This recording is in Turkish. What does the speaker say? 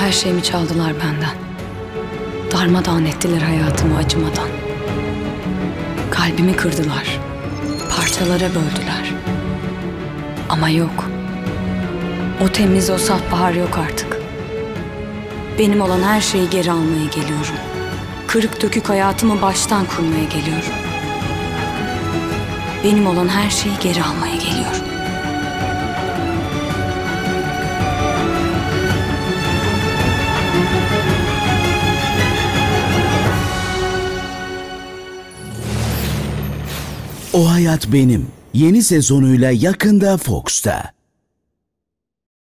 Her şeyimi çaldılar benden. Darmadağın ettiler hayatımı acımadan. Kalbimi kırdılar. Parçalara böldüler. Ama yok. O temiz, o saf bahar yok artık. Benim olan her şeyi geri almaya geliyorum. Kırık dökük hayatımı baştan kurmaya geliyorum. Benim olan her şeyi geri almaya geliyorum. O Hayat Benim yeni sezonuyla yakında Fox'ta.